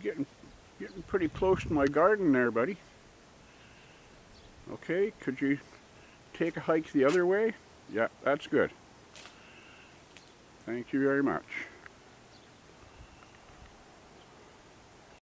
getting pretty close to my garden there, buddy. Okay, could you take a hike the other way? Yeah, that's good. Thank you very much.